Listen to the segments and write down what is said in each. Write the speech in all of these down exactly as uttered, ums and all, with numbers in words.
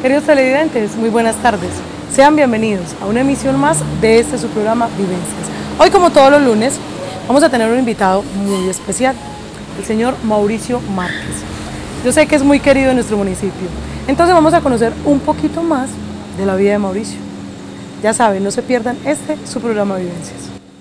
Queridos televidentes, muy buenas tardes. Sean bienvenidos a una emisión más de este su programa Vivencias. Hoy, como todos los lunes, vamos a tener un invitado muy especial, el señor Mauricio Márquez. Yo sé que es muy querido en nuestro municipio, entonces vamos a conocer un poquito más de la vida de Mauricio. Ya saben, no se pierdan este su programa Vivencias.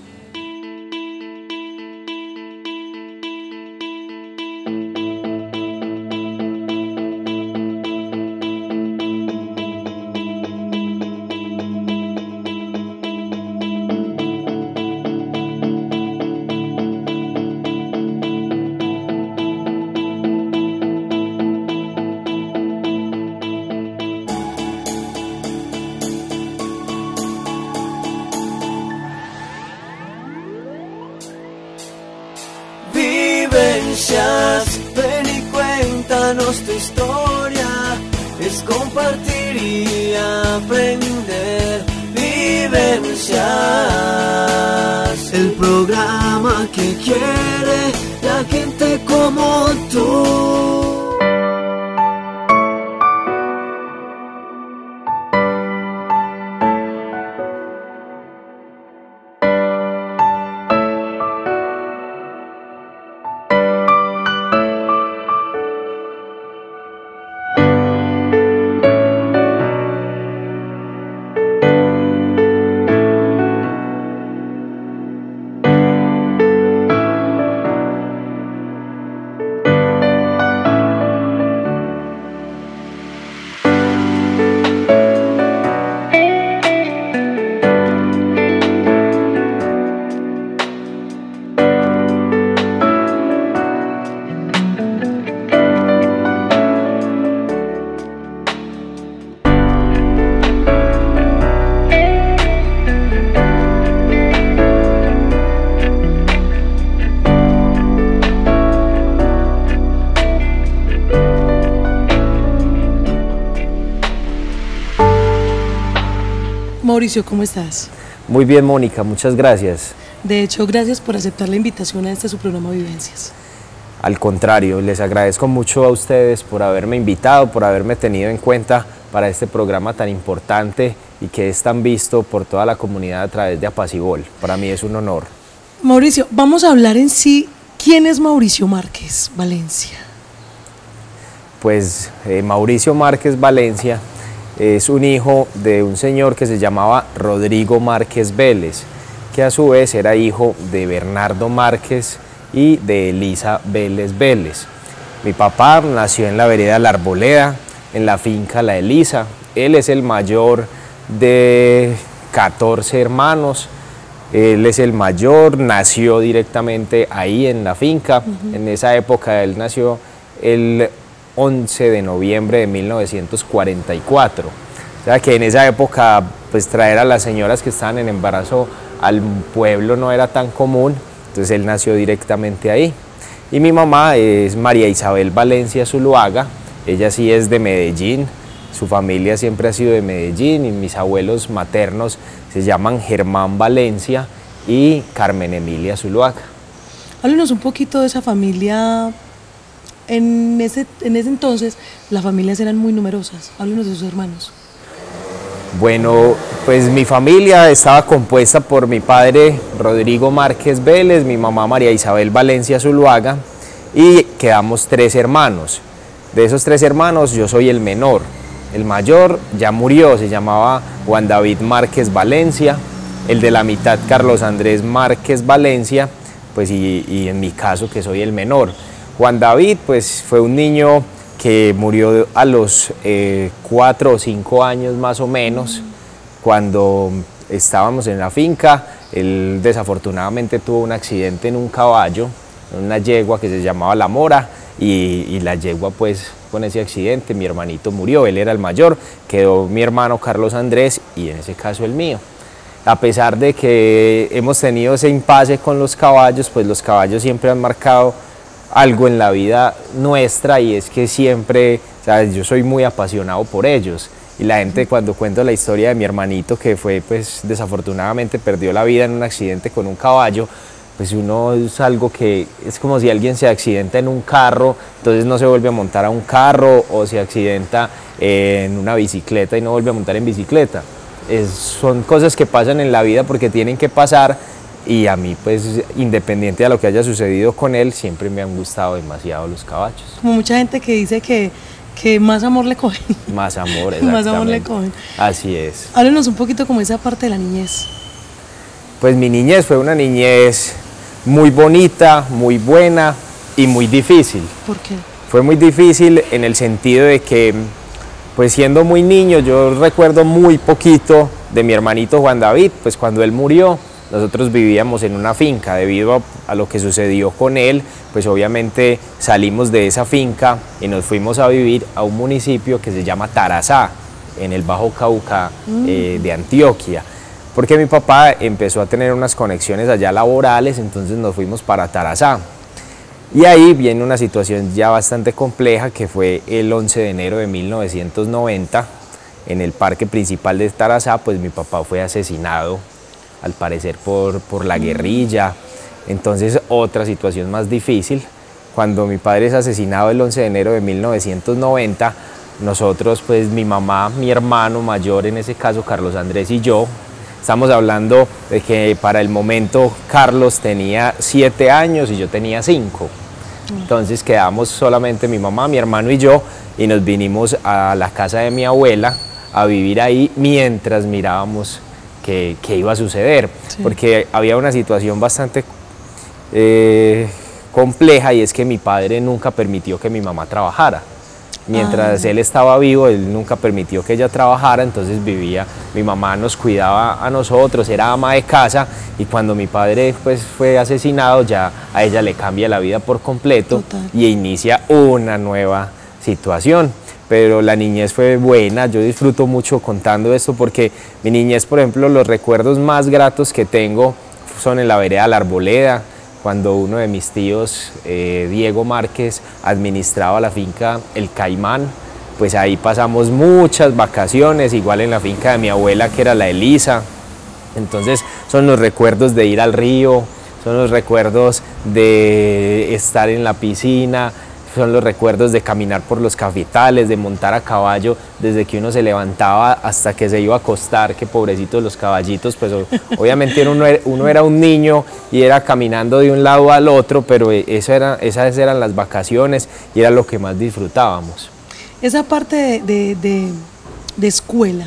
Ven y cuéntanos tu historia, es compartir y aprender. Vivencias, el programa que quiere la gente como tú. Mauricio, ¿cómo estás? Muy bien, Mónica, muchas gracias. De hecho, gracias por aceptar la invitación a este su programa Vivencias. Al contrario, les agradezco mucho a ustedes por haberme invitado, por haberme tenido en cuenta para este programa tan importante y que es tan visto por toda la comunidad a través de Apacibol. Para mí es un honor. Mauricio, vamos a hablar en sí, ¿quién es Mauricio Márquez Valencia? Pues eh, Mauricio Márquez Valencia es un hijo de un señor que se llamaba Rodrigo Márquez Vélez, que a su vez era hijo de Bernardo Márquez y de Elisa Vélez Vélez. Mi papá nació en la vereda La Arboleda, en la finca La Elisa. Él es el mayor de catorce hermanos, él es el mayor, nació directamente ahí en la finca. Uh-huh. En esa época él nació el once de noviembre de mil novecientos cuarenta y cuatro. O sea que en esa época pues traer a las señoras que estaban en embarazo al pueblo no era tan común, entonces él nació directamente ahí. Y mi mamá es María Isabel Valencia Zuluaga, ella sí es de Medellín, su familia siempre ha sido de Medellín y mis abuelos maternos se llaman Germán Valencia y Carmen Emilia Zuluaga. Háblenos un poquito de esa familia. En ese, en ese entonces las familias eran muy numerosas. Háblenos de sus hermanos. Bueno, pues mi familia estaba compuesta por mi padre Rodrigo Márquez Vélez, mi mamá María Isabel Valencia Zuluaga y quedamos tres hermanos. De esos tres hermanos yo soy el menor. El mayor ya murió, se llamaba Juan David Márquez Valencia. El de la mitad, Carlos Andrés Márquez Valencia, pues y, y en mi caso que soy el menor. Juan David pues fue un niño que murió a los eh, cuatro o cinco años más o menos, cuando estábamos en la finca. Él desafortunadamente tuvo un accidente en un caballo, en una yegua que se llamaba La Mora, y, y la yegua pues con ese accidente mi hermanito murió, él era el mayor, quedó mi hermano Carlos Andrés y en ese caso el mío. A pesar de que hemos tenido ese impasse con los caballos, pues los caballos siempre han marcado algo en la vida nuestra y es que siempre, o sea, yo soy muy apasionado por ellos y la gente cuando cuento la historia de mi hermanito que fue pues desafortunadamente perdió la vida en un accidente con un caballo, pues uno es algo que es como si alguien se accidenta en un carro, entonces no se vuelve a montar a un carro, o se accidenta en una bicicleta y no vuelve a montar en bicicleta. Es, son cosas que pasan en la vida porque tienen que pasar, y a mí, pues, independiente de lo que haya sucedido con él, siempre me han gustado demasiado los caballos. Como mucha gente que dice que, que más amor le cogen. Más amor, exactamente. Más amor le cogen. Así es. Háblenos un poquito como esa parte de la niñez. Pues mi niñez fue una niñez muy bonita, muy buena y muy difícil. ¿Por qué? Fue muy difícil en el sentido de que, pues siendo muy niño, yo recuerdo muy poquito de mi hermanito Juan David. Pues cuando él murió, nosotros vivíamos en una finca. Debido a, a lo que sucedió con él, pues obviamente salimos de esa finca y nos fuimos a vivir a un municipio que se llama Tarazá, en el Bajo Cauca mm. eh, de Antioquia. Porque mi papá empezó a tener unas conexiones allá laborales, entonces nos fuimos para Tarazá. Y ahí viene una situación ya bastante compleja, que fue el once de enero de mil novecientos noventa, en el parque principal de Tarazá. Pues mi papá fue asesinado, al parecer por, por la guerrilla. Entonces otra situación más difícil. Cuando mi padre es asesinado el once de enero de mil novecientos noventa, nosotros, pues mi mamá, mi hermano mayor, en ese caso Carlos Andrés y yo, estamos hablando de que para el momento Carlos tenía siete años y yo tenía cinco. Entonces quedamos solamente mi mamá, mi hermano y yo, y nos vinimos a la casa de mi abuela a vivir ahí mientras mirábamos qué, qué iba a suceder. Sí. Porque había una situación bastante eh, compleja, y es que mi padre nunca permitió que mi mamá trabajara. Mientras ah. él estaba vivo, él nunca permitió que ella trabajara, entonces vivía, mi mamá nos cuidaba a nosotros, era ama de casa, y cuando mi padre, pues, fue asesinado, ya a ella le cambia la vida por completo. Total. Y inicia una nueva situación. Pero la niñez fue buena, yo disfruto mucho contando esto, porque mi niñez, por ejemplo, los recuerdos más gratos que tengo son en la vereda La Arboleda, cuando uno de mis tíos, eh, Diego Márquez, administraba la finca El Caimán. Pues ahí pasamos muchas vacaciones, igual en la finca de mi abuela, que era la Elisa. Entonces son los recuerdos de ir al río, son los recuerdos de estar en la piscina, son los recuerdos de caminar por los cafetales, de montar a caballo desde que uno se levantaba hasta que se iba a acostar, que pobrecitos los caballitos, pues obviamente uno era, uno era un niño y era caminando de un lado al otro, pero eso era, esas eran las vacaciones y era lo que más disfrutábamos. Esa parte de, de, de, de escuela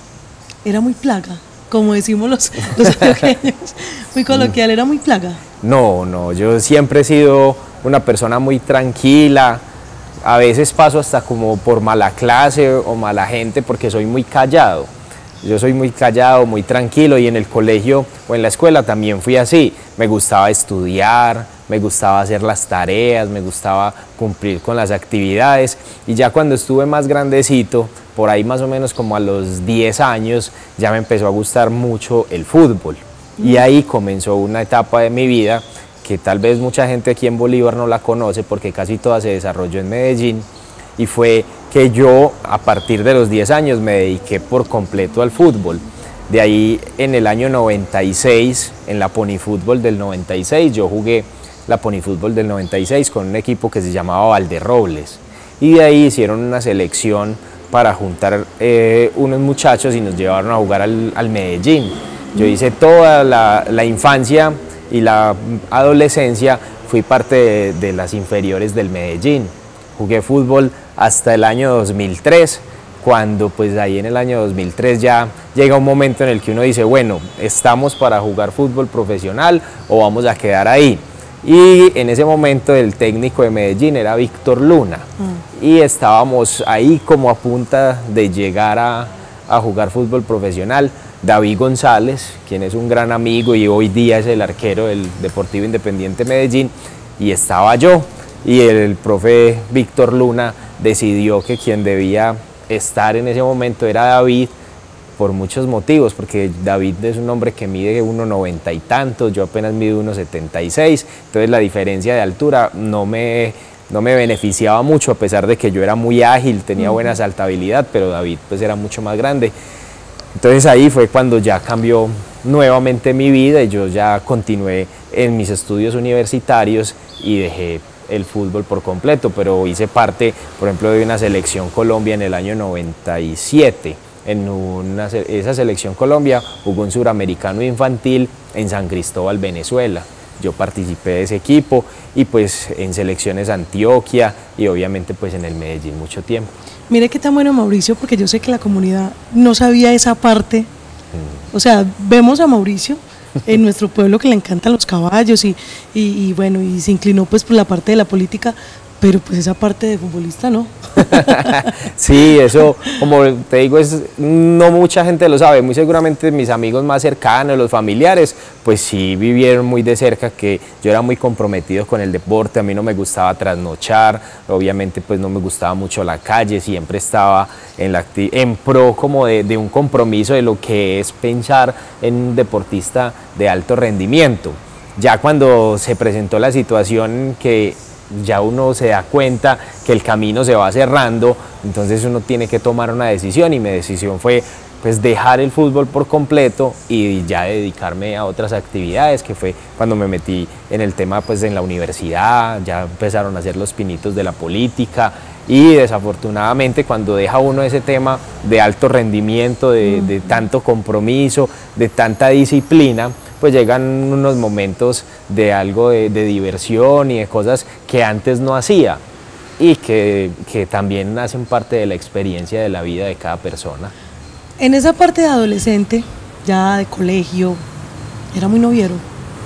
era muy plaga, como decimos los, los antioqueños, muy coloquial, ¿era muy plaga? No, no, yo siempre he sido una persona muy tranquila. A veces paso hasta como por mala clase o mala gente porque soy muy callado. Yo soy muy callado, muy tranquilo, y en el colegio o en la escuela también fui así. Me gustaba estudiar, me gustaba hacer las tareas, me gustaba cumplir con las actividades, y ya cuando estuve más grandecito, por ahí más o menos como a los diez años, ya me empezó a gustar mucho el fútbol. Y ahí comenzó una etapa de mi vida que tal vez mucha gente aquí en Bolívar no la conoce, porque casi toda se desarrolló en Medellín, y fue que yo a partir de los diez años me dediqué por completo al fútbol. De ahí, en el año noventa y seis, en la Ponifútbol del noventa y seis, yo jugué la Ponifútbol del noventa y seis con un equipo que se llamaba Valderrobles, y de ahí hicieron una selección para juntar eh, unos muchachos y nos llevaron a jugar al, al Medellín. Yo hice toda la, la infancia y la adolescencia, fui parte de, de las inferiores del Medellín. Jugué fútbol hasta el año dos mil tres, cuando pues ahí en el año dos mil tres ya llega un momento en el que uno dice, bueno, ¿estamos para jugar fútbol profesional o vamos a quedar ahí? Y en ese momento el técnico de Medellín era Víctor Luna, mm. y estábamos ahí como a punta de llegar a, a jugar fútbol profesional. David González, quien es un gran amigo y hoy día es el arquero del Deportivo Independiente Medellín, y estaba yo, y el profe Víctor Luna decidió que quien debía estar en ese momento era David, por muchos motivos, porque David es un hombre que mide uno noventa y tantos, yo apenas mido uno setenta y seis, entonces la diferencia de altura no me, no me beneficiaba mucho, a pesar de que yo era muy ágil, tenía buena saltabilidad, pero David pues era mucho más grande. Entonces ahí fue cuando ya cambió nuevamente mi vida y yo ya continué en mis estudios universitarios y dejé el fútbol por completo, pero hice parte, por ejemplo, de una selección Colombia en el año noventa y siete. En una, esa selección Colombia jugó un suramericano infantil en San Cristóbal, Venezuela. Yo participé de ese equipo y pues en selecciones Antioquia y obviamente pues en el Medellín mucho tiempo. Mire qué tan bueno Mauricio, porque yo sé que la comunidad no sabía esa parte. Mm. O sea, vemos a Mauricio en nuestro pueblo que le encantan los caballos y, y, y bueno, y se inclinó pues por la parte de la política, pero pues esa parte de futbolista no. Sí, eso, como te digo, es, no mucha gente lo sabe, muy seguramente mis amigos más cercanos, los familiares, pues sí vivieron muy de cerca que yo era muy comprometido con el deporte, a mí no me gustaba trasnochar, obviamente pues no me gustaba mucho la calle, siempre estaba en, la, en pro como de, de un compromiso de lo que es pensar en un deportista de alto rendimiento. Ya cuando se presentó la situación que ya uno se da cuenta que el camino se va cerrando, entonces uno tiene que tomar una decisión y mi decisión fue pues dejar el fútbol por completo y ya dedicarme a otras actividades, que fue cuando me metí en el tema pues en la universidad, ya empezaron a hacer los pinitos de la política y desafortunadamente cuando deja uno ese tema de alto rendimiento, de, de tanto compromiso, de tanta disciplina, pues llegan unos momentos de algo de, de diversión y de cosas que antes no hacía y que, que también hacen parte de la experiencia de la vida de cada persona. En esa parte de adolescente, ya de colegio, ¿era muy noviero?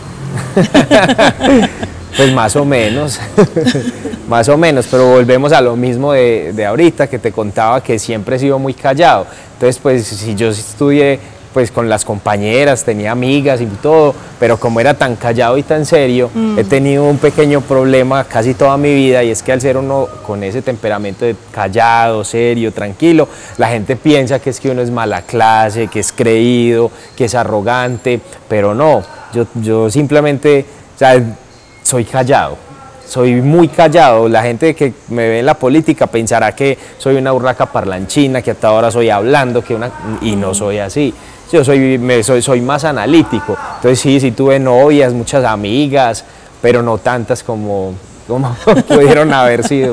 Pues más o menos, más o menos, pero volvemos a lo mismo de, de ahorita que te contaba, que siempre he sido muy callado. Entonces pues si yo estudié pues con las compañeras, tenía amigas y todo, pero como era tan callado y tan serio, mm. he tenido un pequeño problema casi toda mi vida, y es que al ser uno con ese temperamento de callado, serio, tranquilo, la gente piensa que es que uno es mala clase, que es creído, que es arrogante, pero no, yo, yo simplemente, o sea, soy callado. Soy muy callado, la gente que me ve en la política pensará que soy una urraca parlanchina, que hasta ahora soy hablando, que una, y no soy así. Yo soy, me, soy, soy más analítico, entonces sí, sí tuve novias, muchas amigas, pero no tantas como, como pudieron haber sido.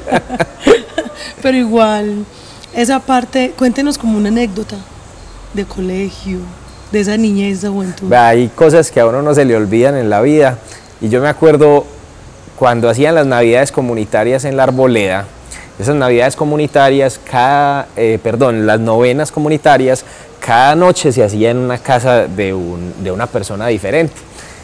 Pero igual, esa parte, cuéntenos como una anécdota de colegio, de esa niñez, esa juventud. Hay cosas que a uno no se le olvidan en la vida, y yo me acuerdo cuando hacían las navidades comunitarias en la Arboleda. Esas navidades comunitarias, cada, eh, perdón, las novenas comunitarias, cada noche se hacía en una casa de, un, de una persona diferente.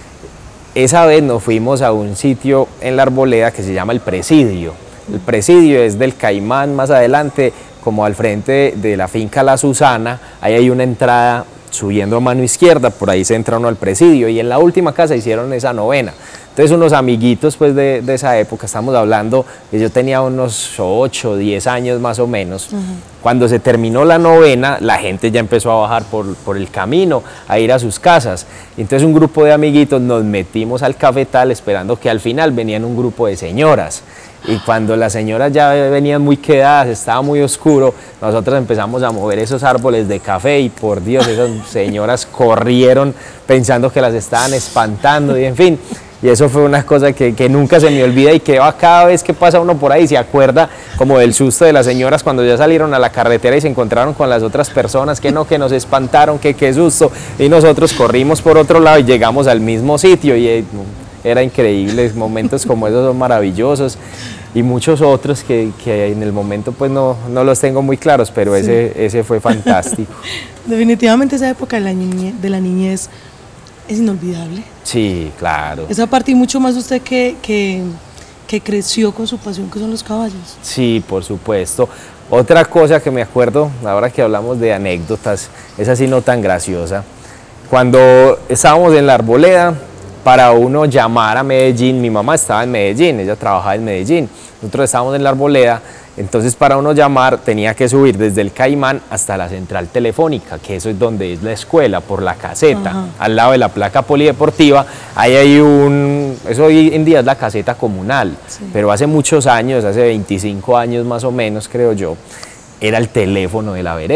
Esa vez nos fuimos a un sitio en la Arboleda que se llama El Presidio. El Presidio es del Caimán, más adelante, como al frente de la finca La Susana, ahí hay una entrada subiendo a mano izquierda, por ahí se entra uno al Presidio, y en la última casa hicieron esa novena. Entonces unos amiguitos pues de, de esa época, estamos hablando que yo tenía unos ocho, diez años más o menos. Uh-huh. Cuando se terminó la novena, la gente ya empezó a bajar por, por el camino, a ir a sus casas. Entonces un grupo de amiguitos nos metimos al cafetal esperando que al final venían un grupo de señoras. Y cuando las señoras ya venían muy quedadas, estaba muy oscuro, nosotros empezamos a mover esos árboles de café y por Dios, esas señoras corrieron pensando que las estaban espantando y en fin. Y eso fue una cosa que, que nunca se me olvida y que va cada vez que pasa uno por ahí, se acuerda como del susto de las señoras cuando ya salieron a la carretera y se encontraron con las otras personas, que no, que nos espantaron, que qué susto. Y nosotros corrimos por otro lado y llegamos al mismo sitio y eh, era increíble, momentos como esos son maravillosos. Y muchos otros que, que en el momento pues no, no los tengo muy claros, pero sí. ese, ese fue fantástico. Definitivamente esa época de la niñez, de la niñez es inolvidable. Sí, claro. Esa parte y mucho más usted que, que, que creció con su pasión, que son los caballos. Sí, por supuesto. Otra cosa que me acuerdo, ahora que hablamos de anécdotas, es así no tan graciosa. Cuando estábamos en la Arboleda, para uno llamar a Medellín, mi mamá estaba en Medellín, ella trabajaba en Medellín, nosotros estábamos en la Arboleda, entonces para uno llamar tenía que subir desde el Caimán hasta la central telefónica, que eso es donde es la escuela, por la caseta, ajá, al lado de la placa polideportiva, ahí hay un, eso hoy en día es la caseta comunal, sí, pero hace muchos años, hace veinticinco años más o menos creo yo, era el teléfono de la vereda.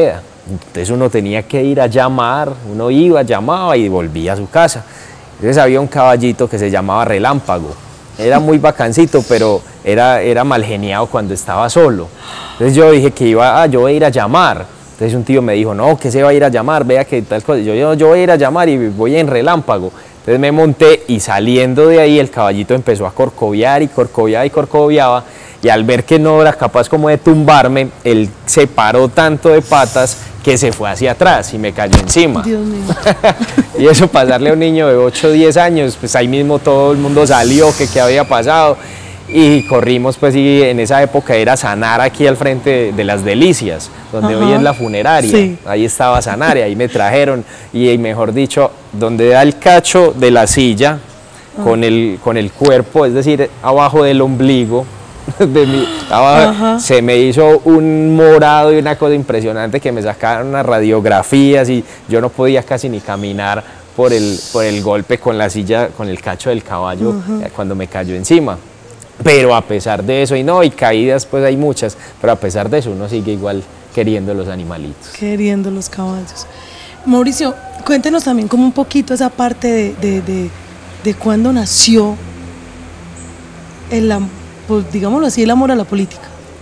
Entonces uno tenía que ir a llamar, uno iba, llamaba y volvía a su casa. Entonces había un caballito que se llamaba Relámpago. Era muy bacancito, pero era, era mal geniado cuando estaba solo. Entonces yo dije que iba, ah, yo voy a ir a llamar. Entonces un tío me dijo, no, que se va a ir a llamar, vea que tal cosa. Yo, yo, yo voy a ir a llamar y voy en Relámpago. Entonces me monté y saliendo de ahí el caballito empezó a corcoviar y corcoviaba y corcoviaba. Y al ver que no era capaz como de tumbarme, él se paró tanto de patas que se fue hacia atrás y me cayó encima. Dios mío. Y eso pasarle a un niño de ocho o diez años, pues ahí mismo todo el mundo salió, que qué había pasado. Y corrimos, pues, y en esa época era Sanar aquí al frente de, de Las Delicias, donde Ajá. hoy es la funeraria. Sí. Ahí estaba Sanar y ahí me trajeron. Y mejor dicho, donde da el cacho de la silla, ah. con, el, con el cuerpo, es decir, abajo del ombligo, de mi, abajo, se me hizo un morado y una cosa impresionante que me sacaron unas radiografías y yo no podía casi ni caminar por el, por el golpe con la silla, con el cacho del caballo, uh-huh. cuando me cayó encima. Pero a pesar de eso, y no, y caídas pues hay muchas, pero a pesar de eso uno sigue igual queriendo los animalitos. Queriendo los caballos. Mauricio, cuéntenos también como un poquito esa parte de, de, de, de cuándo nació el, pues, digámoslo así, el amor a la política.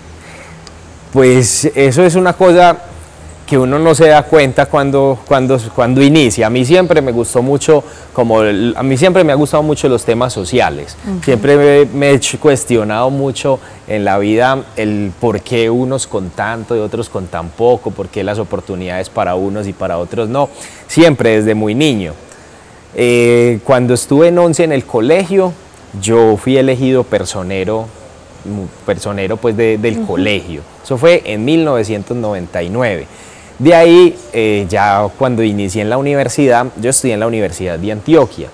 Pues eso es una cosa que uno no se da cuenta cuando, cuando, cuando inicia. A mí siempre me gustó mucho, como el, a mí siempre me ha gustado mucho los temas sociales. Uh-huh. Siempre me, me he cuestionado mucho en la vida el por qué unos con tanto y otros con tan poco, por qué las oportunidades para unos y para otros no. Siempre desde muy niño. Eh, cuando estuve en once en el colegio, yo fui elegido personero, personero pues de, del uh-huh. colegio. Eso fue en mil novecientos noventa y nueve. De ahí, eh, ya cuando inicié en la universidad, yo estudié en la Universidad de Antioquia.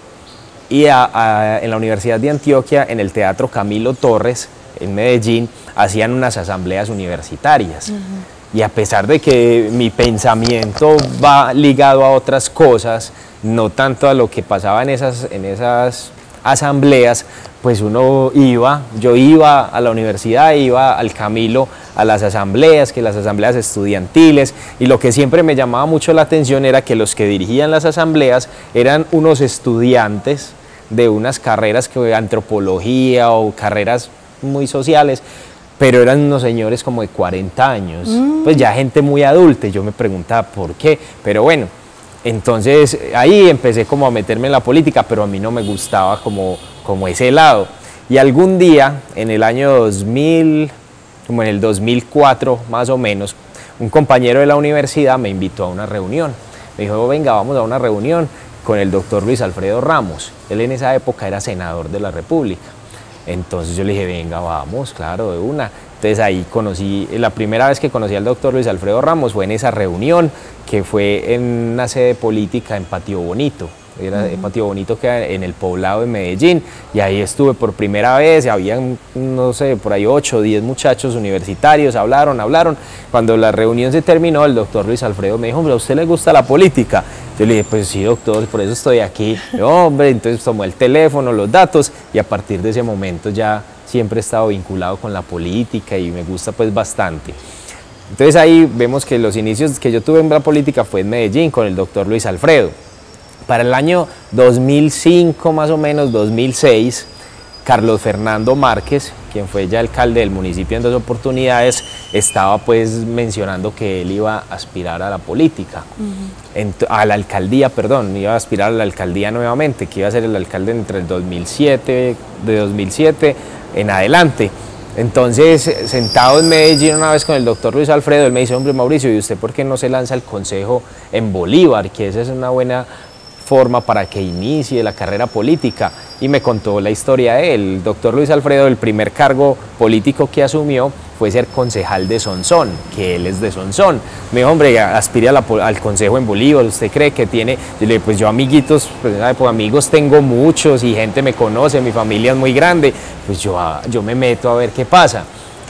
Y a, a, en la Universidad de Antioquia, en el Teatro Camilo Torres, en Medellín, hacían unas asambleas universitarias. Uh-huh. Y a pesar de que mi pensamiento va ligado a otras cosas, no tanto a lo que pasaba en esas, en esas asambleas, pues uno iba, yo iba a la universidad, iba al Camilo a las asambleas, que las asambleas estudiantiles, y lo que siempre me llamaba mucho la atención era que los que dirigían las asambleas eran unos estudiantes de unas carreras que antropología o carreras muy sociales, pero eran unos señores como de cuarenta años, mm. pues ya gente muy adulta, y yo me preguntaba por qué, pero bueno. Entonces ahí empecé como a meterme en la política, pero a mí no me gustaba como, como ese lado. Y algún día, en el año dos mil, como en el dos mil cuatro más o menos, un compañero de la universidad me invitó a una reunión. Me dijo, venga, vamos a una reunión con el doctor Luis Alfredo Ramos. Él en esa época era senador de la República. Entonces yo le dije, venga, vamos, claro, de una. Entonces ahí conocí, la primera vez que conocí al doctor Luis Alfredo Ramos fue en esa reunión que fue en una sede política en Patio Bonito. Era uh-huh. Patio Bonito que era en el poblado de Medellín, y ahí estuve por primera vez, habían, no sé, por ahí ocho o diez muchachos universitarios, hablaron, hablaron. Cuando la reunión se terminó, el doctor Luis Alfredo me dijo, hombre, ¿a usted le gusta la política? Yo le dije, pues sí, doctor, por eso estoy aquí. Yo, hombre, entonces tomó el teléfono, los datos, y a partir de ese momento ya siempre he estado vinculado con la política y me gusta pues bastante. Entonces ahí vemos que los inicios que yo tuve en la política fue en Medellín con el doctor Luis Alfredo. Para el año dos mil cinco más o menos, dos mil seis, Carlos Fernando Márquez, quien fue ya alcalde del municipio en dos oportunidades, estaba pues mencionando que él iba a aspirar a la política, uh-huh. a la alcaldía, perdón, iba a aspirar a la alcaldía nuevamente, que iba a ser el alcalde entre el dos mil siete, de dos mil siete en adelante. Entonces, sentado en Medellín una vez con el doctor Luis Alfredo, él me dice, hombre Mauricio, ¿y usted por qué no se lanza al consejo en Bolívar? Que esa es una buena forma para que inicie la carrera política. Y me contó la historia de él. El doctor Luis Alfredo, el primer cargo político que asumió fue ser concejal de Sonsón, que él es de Sonsón. Me dijo, hombre, aspire a la, al consejo en Bolívar, ¿usted cree que tiene? Yo le dije, pues yo amiguitos, pues, pues amigos tengo muchos y gente me conoce, mi familia es muy grande, pues yo, yo me meto a ver qué pasa.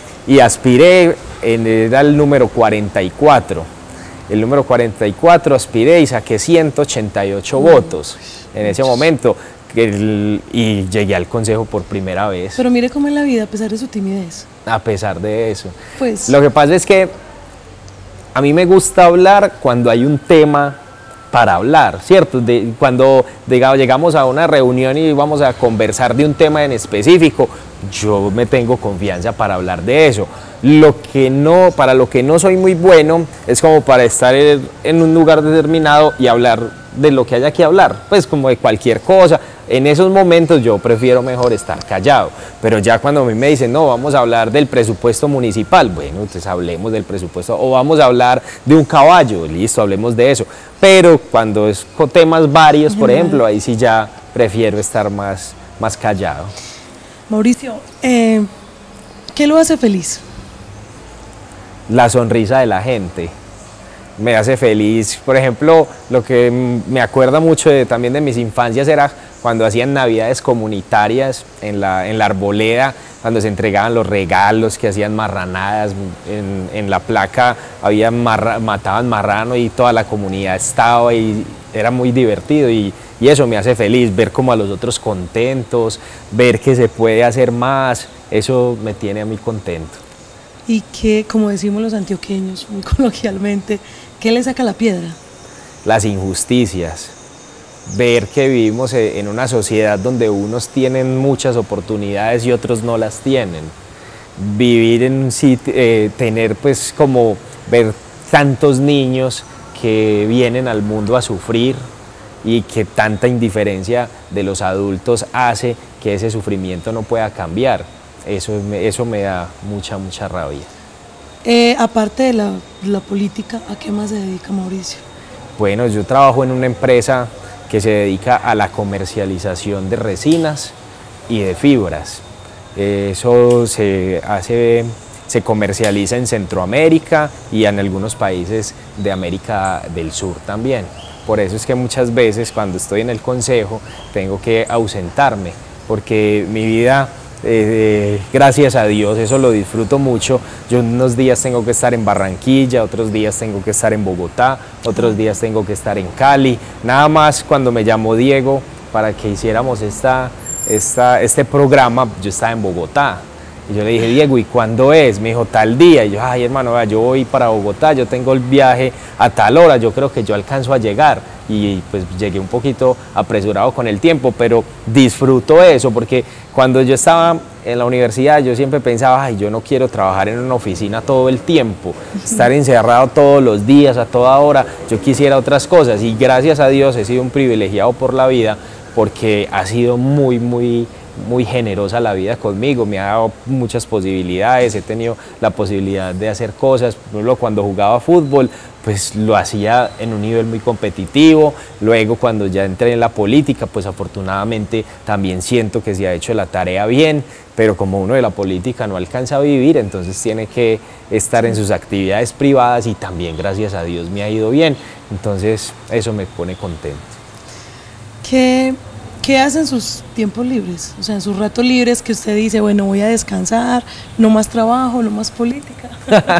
Y aspiré, en, era el número cuarenta y cuatro. El número cuarenta y cuatro aspiré y saqué ciento ochenta y ocho votos en ese momento. El, y llegué al consejo por primera vez. Pero mire cómo es la vida, a pesar de su timidez. A pesar de eso. Pues. Lo que pasa es que a mí me gusta hablar cuando hay un tema para hablar, ¿cierto? De, cuando digamos, llegamos a una reunión y vamos a conversar de un tema en específico, yo me tengo confianza para hablar de eso. Lo que no, para lo que no soy muy bueno es como para estar en un lugar determinado y hablar de lo que haya que hablar, pues como de cualquier cosa. En esos momentos yo prefiero mejor estar callado, pero ya cuando a mí me dicen, no, vamos a hablar del presupuesto municipal, bueno, entonces hablemos del presupuesto, o vamos a hablar de un caballo, listo, hablemos de eso, pero cuando es con temas varios, por ejemplo, ahí sí ya prefiero estar más, más callado. Mauricio, eh, ¿qué lo hace feliz? La sonrisa de la gente me hace feliz. Por ejemplo, lo que me acuerda mucho de, también de mis infancias era cuando hacían navidades comunitarias en la, en la arboleda, cuando se entregaban los regalos, que hacían marranadas, en, en la placa había marra, mataban marrano y toda la comunidad estaba y era muy divertido y, y eso me hace feliz, ver como a los otros contentos, ver que se puede hacer más, eso me tiene a mí contento. Y que, como decimos los antioqueños, muy coloquialmente, ¿qué le saca la piedra? Las injusticias. Ver que vivimos en una sociedad donde unos tienen muchas oportunidades y otros no las tienen. Vivir en un sitio, eh, tener pues como ver tantos niños que vienen al mundo a sufrir y que tanta indiferencia de los adultos hace que ese sufrimiento no pueda cambiar. Eso, eso me da mucha, mucha rabia. Eh, aparte de la, la política, ¿a qué más se dedica Mauricio? Bueno, yo trabajo en una empresa que se dedica a la comercialización de resinas y de fibras. Eso se hace, se comercializa en Centroamérica y en algunos países de América del Sur también. Por eso es que muchas veces cuando estoy en el consejo tengo que ausentarme, porque mi vida, Eh, gracias a Dios, eso lo disfruto mucho. Yo unos días tengo que estar en Barranquilla, otros días tengo que estar en Bogotá, otros días tengo que estar en Cali. Nada más cuando me llamó Diego para que hiciéramos esta, esta, este programa, yo estaba en Bogotá. Y yo le dije, Diego, ¿y cuándo es? Me dijo, tal día. Y yo, ay, hermano, vea, yo voy para Bogotá, yo tengo el viaje a tal hora, yo creo que yo alcanzo a llegar. Y pues llegué un poquito apresurado con el tiempo, pero disfruto eso, porque cuando yo estaba en la universidad yo siempre pensaba, ay, yo no quiero trabajar en una oficina todo el tiempo, estar encerrado todos los días, a toda hora, yo quisiera otras cosas. Y gracias a Dios he sido un privilegiado por la vida, porque ha sido muy, muy... muy generosa la vida conmigo, me ha dado muchas posibilidades, he tenido la posibilidad de hacer cosas. Por ejemplo, cuando jugaba fútbol, pues lo hacía en un nivel muy competitivo. Luego cuando ya entré en la política, pues afortunadamente también siento que se ha hecho la tarea bien, pero como uno de la política no alcanza a vivir, entonces tiene que estar en sus actividades privadas y también gracias a Dios me ha ido bien, entonces eso me pone contento. ¿Qué ¿Qué hace en sus tiempos libres? O sea, en sus ratos libres que usted dice, bueno, voy a descansar, no más trabajo, no más política.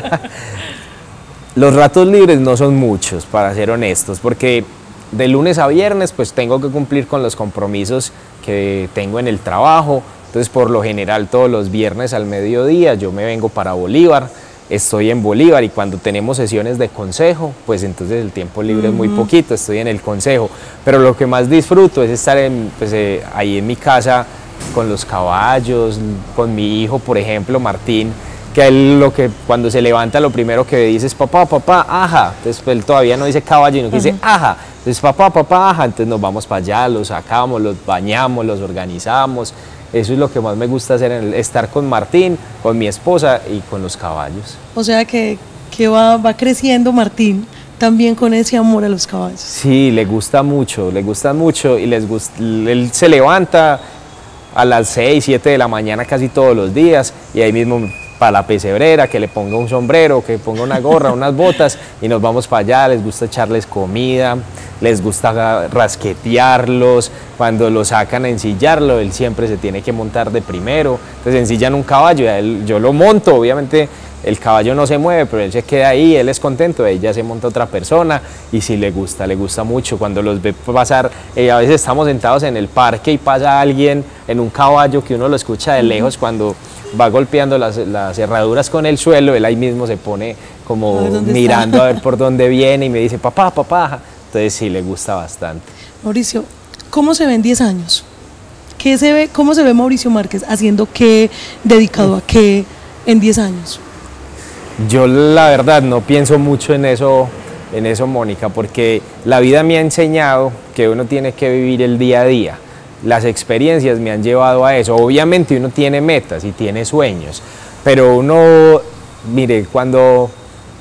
Los ratos libres no son muchos, para ser honestos, porque de lunes a viernes pues tengo que cumplir con los compromisos que tengo en el trabajo. Entonces, por lo general, todos los viernes al mediodía yo me vengo para Bolívar. Estoy en Bolívar y cuando tenemos sesiones de consejo, pues entonces el tiempo libre uh-huh. es muy poquito, estoy en el consejo. Pero lo que más disfruto es estar en, pues, eh, ahí en mi casa con los caballos, con mi hijo, por ejemplo, Martín, que él lo que cuando se levanta lo primero que dice es papá, papá, aja. Entonces él todavía no dice caballo, sino que uh-huh. dice aja. Entonces papá, papá, aja. Entonces nos vamos para allá, los sacamos, los bañamos, los organizamos. Eso es lo que más me gusta hacer, estar con Martín, con mi esposa y con los caballos. O sea que, que va, va creciendo Martín también con ese amor a los caballos. Sí, le gusta mucho, le gusta mucho y les gusta, él se levanta a las seis, siete de la mañana casi todos los días y ahí mismo para la pesebrera, que le ponga un sombrero, que ponga una gorra, unas botas y nos vamos para allá. Les gusta echarles comida, les gusta rasquetearlos, cuando lo sacan a ensillarlo, él siempre se tiene que montar de primero, entonces ensillan un caballo, él, yo lo monto, obviamente el caballo no se mueve, pero él se queda ahí, él es contento, ahí ya se monta otra persona y sí le gusta, le gusta mucho cuando los ve pasar. Eh, a veces estamos sentados en el parque y pasa alguien en un caballo que uno lo escucha de lejos cuando va golpeando las, las herraduras con el suelo, él ahí mismo se pone como a mirando está. a ver por dónde viene y me dice papá, papá, entonces sí le gusta bastante. Mauricio, ¿cómo se ve en diez años? ¿Qué se ve, ¿Cómo se ve Mauricio Márquez haciendo qué, dedicado a qué en diez años? Yo la verdad no pienso mucho en eso, en eso, Mónica, porque la vida me ha enseñado que uno tiene que vivir el día a día. Las experiencias me han llevado a eso. Obviamente uno tiene metas y tiene sueños, pero uno, mire, cuando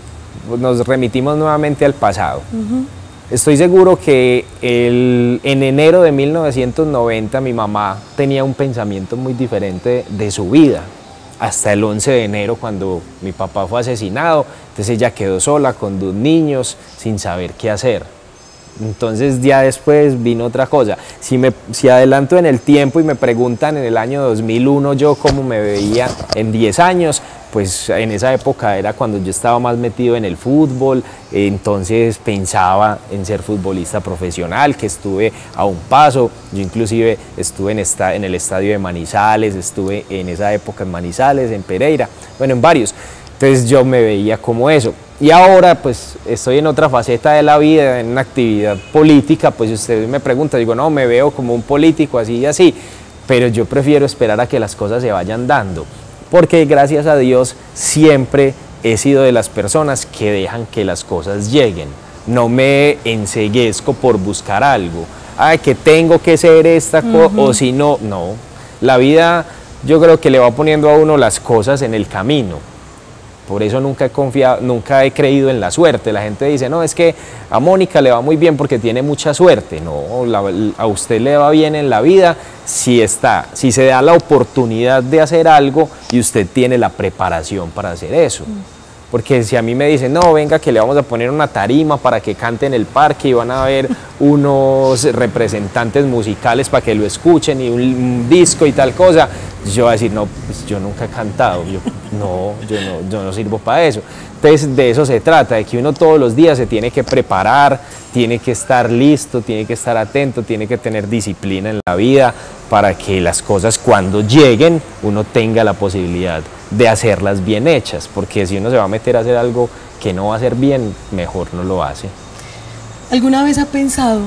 nos remitimos nuevamente al pasado, uh-huh. Estoy seguro que el, en enero de mil novecientos noventa mi mamá tenía un pensamiento muy diferente de su vida, hasta el once de enero cuando mi papá fue asesinado. Entonces ella quedó sola con dos niños sin saber qué hacer. Entonces ya después vino otra cosa. Si, me, si adelanto en el tiempo y me preguntan en el año dos mil uno yo cómo me veía en diez años, pues en esa época era cuando yo estaba más metido en el fútbol, entonces pensaba en ser futbolista profesional, que estuve a un paso. Yo inclusive estuve en, esta, en el estadio de Manizales, estuve en esa época en Manizales, en Pereira, bueno, en varios. Entonces yo me veía como eso. Y ahora pues estoy en otra faceta de la vida, en una actividad política, pues si usted me pregunta, digo, no, me veo como un político así y así, pero yo prefiero esperar a que las cosas se vayan dando, porque gracias a Dios siempre he sido de las personas que dejan que las cosas lleguen, no me enceguezco por buscar algo, ay, que tengo que ser esta cosa, uh-huh. O si no, no, la vida yo creo que le va poniendo a uno las cosas en el camino. Por eso nunca he confiado, nunca he creído en la suerte. La gente dice, no, es que a Mónica le va muy bien porque tiene mucha suerte. No, la, a usted le va bien en la vida si está, si se da la oportunidad de hacer algo y usted tiene la preparación para hacer eso. Porque si a mí me dicen, no, venga que le vamos a poner una tarima para que cante en el parque y van a haber unos representantes musicales para que lo escuchen y un, un disco y tal cosa, yo voy a decir, no, pues yo nunca he cantado, yo, no, yo no, yo no sirvo para eso. Entonces de eso se trata, de que uno todos los días se tiene que preparar, tiene que estar listo, tiene que estar atento, tiene que tener disciplina en la vida para que las cosas cuando lleguen uno tenga la posibilidad de hacerlas bien hechas, porque si uno se va a meter a hacer algo que no va a hacer bien, mejor no lo hace. ¿Alguna vez ha pensado,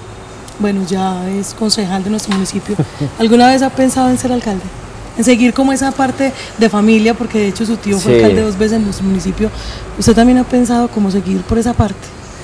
bueno, ya es concejal de nuestro municipio, ¿alguna vez ha pensado en ser alcalde? En seguir como esa parte de familia, porque de hecho su tío fue sí. alcalde dos veces en nuestro municipio. ¿Usted también ha pensado cómo seguir por esa parte?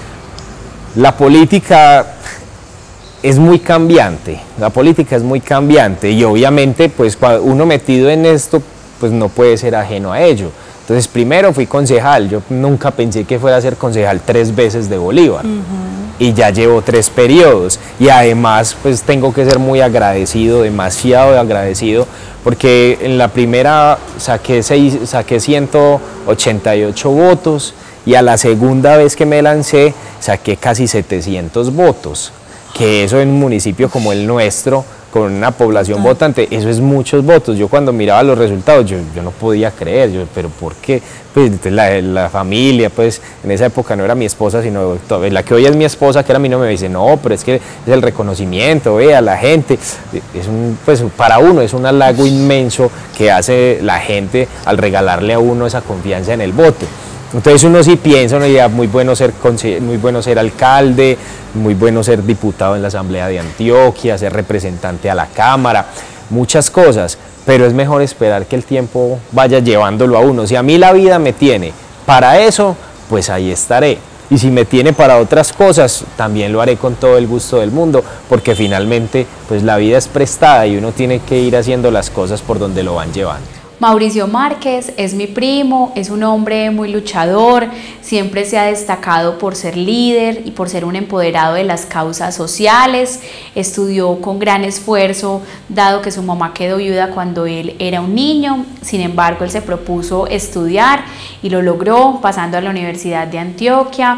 La política es muy cambiante, la política es muy cambiante y obviamente pues uno metido en esto pues no puede ser ajeno a ello. Entonces primero fui concejal, yo nunca pensé que fuera a ser concejal tres veces de Bolívar, uh-huh. Y ya llevo tres periodos y además pues tengo que ser muy agradecido, demasiado agradecido, porque en la primera saqué, seis, saqué ciento ochenta y ocho votos y a la segunda vez que me lancé saqué casi setecientos votos, que eso en un municipio como el nuestro, con una población ah. votante, eso es muchos votos. Yo cuando miraba los resultados, yo, yo no podía creer, yo, pero ¿por qué? Pues la, la familia, pues en esa época no era mi esposa, sino la que hoy es mi esposa, que era mi novia, me dice, no, pero es que es el reconocimiento, vea, la gente, es un, pues para uno es un halago inmenso que hace la gente al regalarle a uno esa confianza en el voto. Entonces uno sí piensa, uno diría, muy bueno ser, muy bueno ser alcalde, muy bueno ser diputado en la Asamblea de Antioquia, ser representante a la Cámara, muchas cosas, pero es mejor esperar que el tiempo vaya llevándolo a uno. Si a mí la vida me tiene para eso, pues ahí estaré. Y si me tiene para otras cosas, también lo haré con todo el gusto del mundo, porque finalmente pues la vida es prestada y uno tiene que ir haciendo las cosas por donde lo van llevando. Mauricio Márquez es mi primo, es un hombre muy luchador, siempre se ha destacado por ser líder y por ser un empoderado de las causas sociales. Estudió con gran esfuerzo, dado que su mamá quedó viuda cuando él era un niño. Sin embargo, él se propuso estudiar y lo logró, pasando a la Universidad de Antioquia.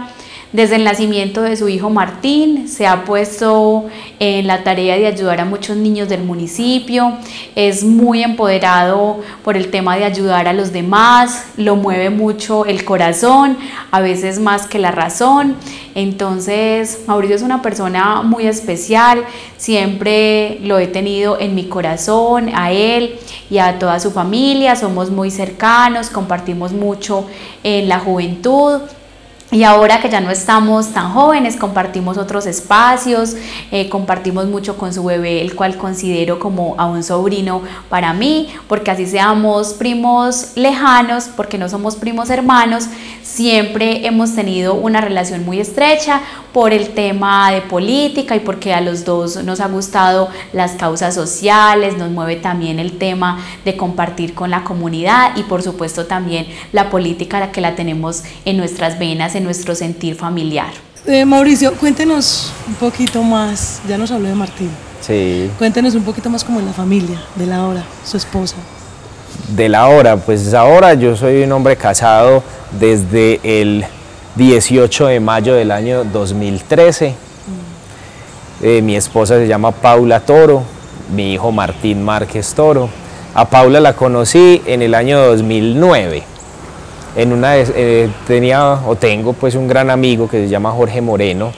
Desde el nacimiento de su hijo Martín se ha puesto en la tarea de ayudar a muchos niños del municipio, es muy empoderado por el tema de ayudar a los demás, lo mueve mucho el corazón, a veces más que la razón. Entonces Mauricio es una persona muy especial, siempre lo he tenido en mi corazón, a él y a toda su familia, somos muy cercanos, compartimos mucho en la juventud. Y ahora que ya no estamos tan jóvenes, compartimos otros espacios, eh, compartimos mucho con su bebé, el cual considero como a un sobrino para mí, porque así seamos primos lejanos, porque no somos primos hermanos, siempre hemos tenido una relación muy estrecha por el tema de política y porque a los dos nos ha gustado las causas sociales, nos mueve también el tema de compartir con la comunidad y por supuesto también la política, la que la tenemos en nuestras venas, en nuestro sentir familiar. Eh, Mauricio, cuéntenos un poquito más, ya nos habló de Martín. Sí. Cuéntenos un poquito más como de la familia, de Laura, su esposa. De Laura, pues ahora yo soy un hombre casado desde el dieciocho de mayo del año dos mil trece. Mm. Eh, mi esposa se llama Paula Toro, mi hijo Martín Márquez Toro. A Paula la conocí en el año dos mil nueve. En una eh, tenía o tengo pues un gran amigo que se llama Jorge Moreno.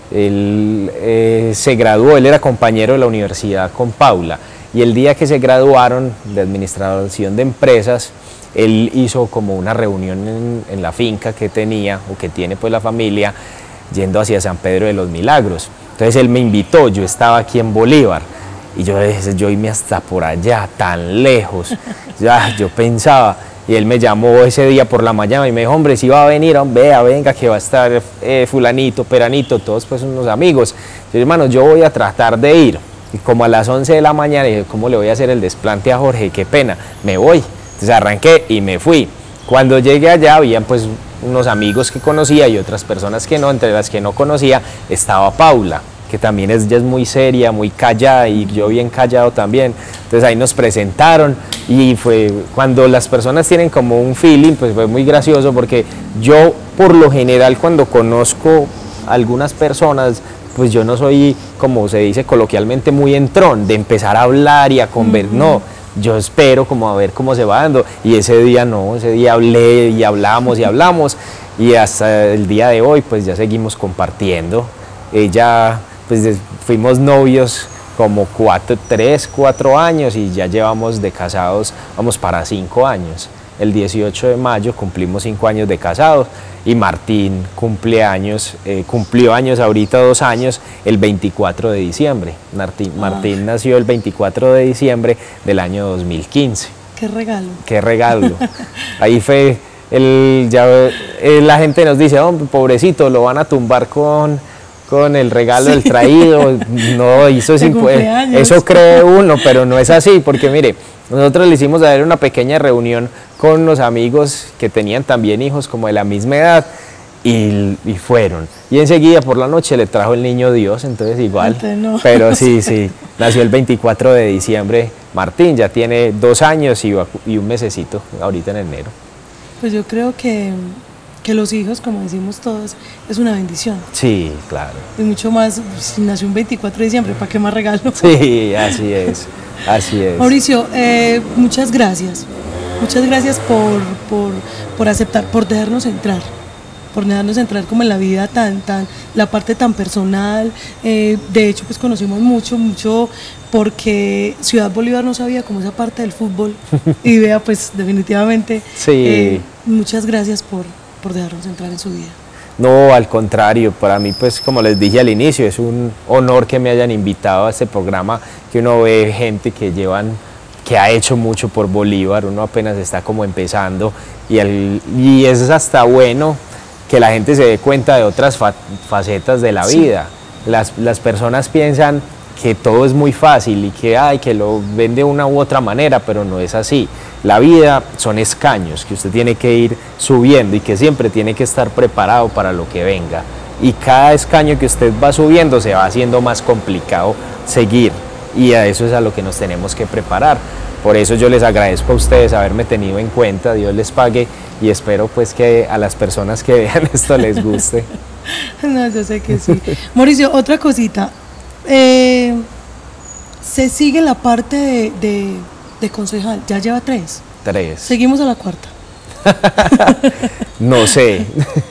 Él eh, se graduó, él era compañero de la universidad con Paula y el día que se graduaron de administración de empresas, él hizo como una reunión en, en la finca que tenía o que tiene pues la familia yendo hacia San Pedro de los Milagros. Entonces él me invitó, yo estaba aquí en Bolívar y yo dije, yo irme hasta por allá, tan lejos, ya, yo pensaba. Y él me llamó ese día por la mañana y me dijo, hombre, si va a venir, vea, venga, que va a estar eh, fulanito, peranito, todos pues unos amigos. Yo, hermano, yo voy a tratar de ir. Y como a las once de la mañana dije, ¿cómo le voy a hacer el desplante a Jorge? Qué pena, me voy. Entonces arranqué y me fui. Cuando llegué allá, habían pues unos amigos que conocía y otras personas que no, entre las que no conocía estaba Paula, que también es, ella es muy seria, muy callada y yo bien callado también. Entonces ahí nos presentaron y fue cuando las personas tienen como un feeling, pues fue muy gracioso porque yo por lo general cuando conozco a algunas personas, pues yo no soy, como se dice coloquialmente, muy entrón de empezar a hablar y a conversar, uh-huh. No, yo espero como a ver cómo se va dando y ese día no, ese día hablé y hablamos y hablamos y hasta el día de hoy pues ya seguimos compartiendo. Ella... pues fuimos novios como cuatro, tres, cuatro años y ya llevamos de casados, vamos para cinco años. El dieciocho de mayo cumplimos cinco años de casados y Martín cumple años, eh, cumplió años ahorita dos años el veinticuatro de diciembre. Martín, Martín oh. nació el veinticuatro de diciembre del año dos mil quince. ¡Qué regalo! ¡Qué regalo! Ahí fue, el, ya, eh, la gente nos dice, oh, pobrecito, lo van a tumbar con... con el regalo sí. del traído, no, eso, es eso cree uno, pero no es así, porque mire, nosotros le hicimos a ver una pequeña reunión con unos amigos que tenían también hijos como de la misma edad y, y fueron, y enseguida por la noche le trajo el niño Dios, entonces igual, entonces no. Pero sí, sí, nació el veinticuatro de diciembre, Martín ya tiene dos años y, y un mesecito ahorita en enero. Pues yo creo que que los hijos, como decimos todos, es una bendición. Sí, claro. Y mucho más, si nació un veinticuatro de diciembre, ¿para qué más regalo? Sí, así es, así es. Mauricio, eh, muchas gracias. Muchas gracias por, por, por aceptar, por dejarnos entrar, por dejarnos entrar como en la vida tan, tan, la parte tan personal. Eh, de hecho, pues conocimos mucho, mucho, porque Ciudad Bolívar no sabía como esa parte del fútbol. Y vea, pues definitivamente, sí. eh, muchas gracias por... por dejarnos entrar en su vida. No, al contrario, para mí pues como les dije al inicio, es un honor que me hayan invitado a este programa, que uno ve gente que llevan, que ha hecho mucho por Bolívar, uno apenas está como empezando y, el, y es hasta bueno que la gente se dé cuenta de otras fa facetas de la vida. Sí. Las, las personas piensan que todo es muy fácil y que, ay, que lo ven de una u otra manera, pero no es así. La vida son escaños que usted tiene que ir subiendo y que siempre tiene que estar preparado para lo que venga. Y cada escaño que usted va subiendo se va haciendo más complicado seguir y a eso es a lo que nos tenemos que preparar. Por eso yo les agradezco a ustedes haberme tenido en cuenta, Dios les pague y espero pues que a las personas que vean esto les guste. No, yo sé que sí. Mauricio, otra cosita. Eh, se sigue la parte de, de, de concejal, ya lleva tres. Tres. Seguimos a la cuarta. No sé,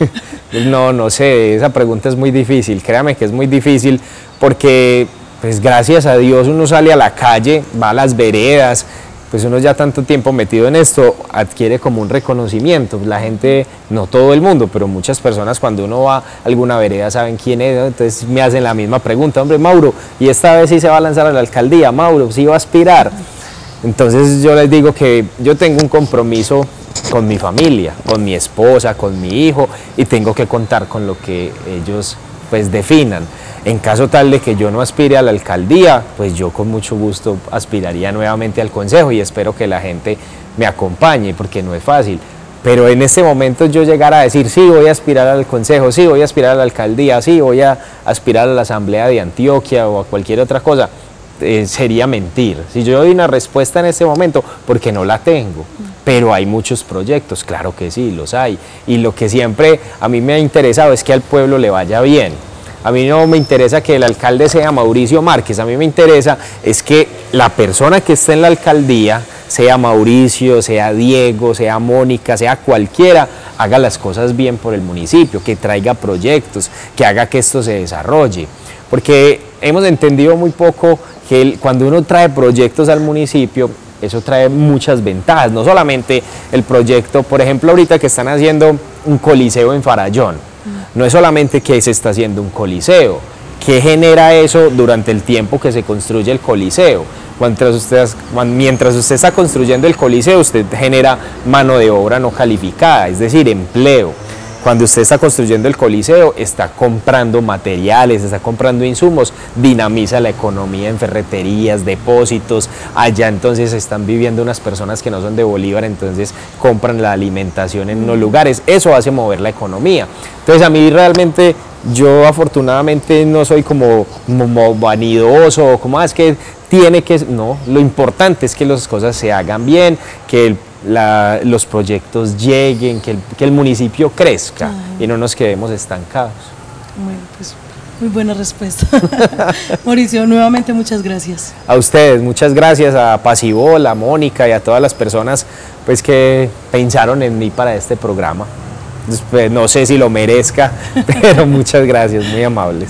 no, no sé, esa pregunta es muy difícil, créame que es muy difícil porque, pues gracias a Dios uno sale a la calle, va a las veredas, pues uno ya tanto tiempo metido en esto, adquiere como un reconocimiento, la gente, no todo el mundo, pero muchas personas cuando uno va a alguna vereda saben quién es, ¿no? Entonces me hacen la misma pregunta, hombre, Mauro, y esta vez sí se va a lanzar a la alcaldía, Mauro, sí va a aspirar. Entonces yo les digo que yo tengo un compromiso con mi familia, con mi esposa, con mi hijo, y tengo que contar con lo que ellos pues definan. En caso tal de que yo no aspire a la alcaldía, pues yo con mucho gusto aspiraría nuevamente al consejo y espero que la gente me acompañe, porque no es fácil. Pero en este momento yo llegar a decir, sí, voy a aspirar al consejo, sí, voy a aspirar a la alcaldía, sí, voy a aspirar a la asamblea de Antioquia o a cualquier otra cosa, Eh, sería mentir. Si yo doy una respuesta en este momento, porque no la tengo, pero hay muchos proyectos, claro que sí, los hay, y lo que siempre a mí me ha interesado es que al pueblo le vaya bien. A mí no me interesa que el alcalde sea Mauricio Márquez, a mí me interesa es que la persona que esté en la alcaldía, sea Mauricio, sea Diego, sea Mónica, sea cualquiera, haga las cosas bien por el municipio, que traiga proyectos, que haga que esto se desarrolle, porque hemos entendido muy poco que el, cuando uno trae proyectos al municipio, eso trae muchas ventajas, no solamente el proyecto, por ejemplo ahorita que están haciendo un coliseo en Farallón, no es solamente que se está haciendo un coliseo, ¿qué genera eso durante el tiempo que se construye el coliseo? Mientras usted, mientras usted está construyendo el coliseo, usted genera mano de obra no calificada, es decir, empleo. Cuando usted está construyendo el coliseo, está comprando materiales, está comprando insumos, dinamiza la economía en ferreterías, depósitos. Allá entonces están viviendo unas personas que no son de Bolívar, entonces compran la alimentación en unos lugares. Eso hace mover la economía. Entonces a mí realmente, yo afortunadamente no soy como, como vanidoso, como ah, es que tiene que, no, lo importante es que las cosas se hagan bien, que el La, los proyectos lleguen, que el, que el municipio crezca. Ay. Y no nos quedemos estancados. Bueno, pues muy buena respuesta. Mauricio, nuevamente muchas gracias. A ustedes, muchas gracias a Pasibol, a Mónica y a todas las personas pues, que pensaron en mí para este programa. Pues, no sé si lo merezca, pero muchas gracias, muy amables.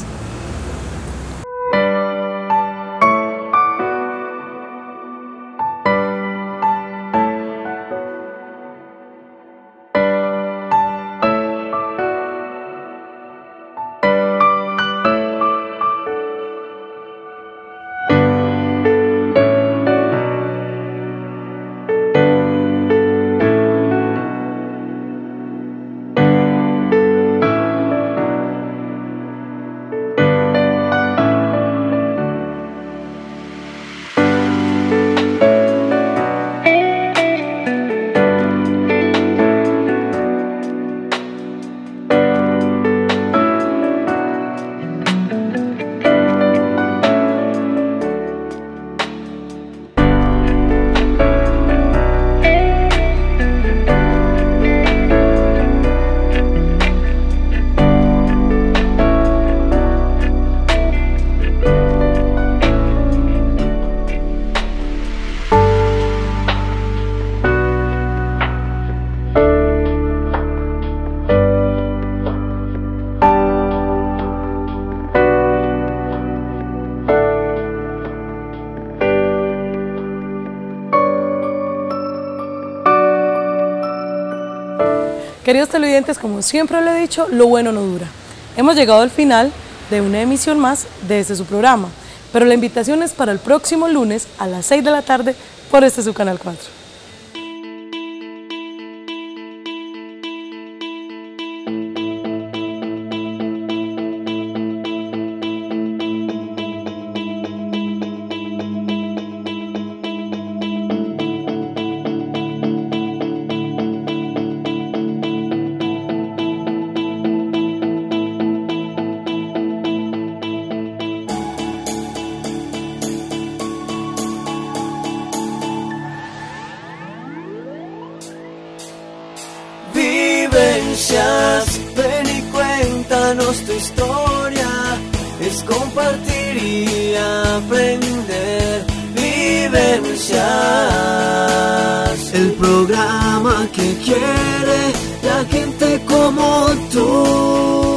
Queridos televidentes, como siempre lo he dicho, lo bueno no dura. Hemos llegado al final de una emisión más de este su programa, pero la invitación es para el próximo lunes a las seis de la tarde por este su Canal cuatro. Ven y cuéntanos cuéntanos tu historia, es compartir y aprender. Vivencias, el programa que quiere la gente como tú.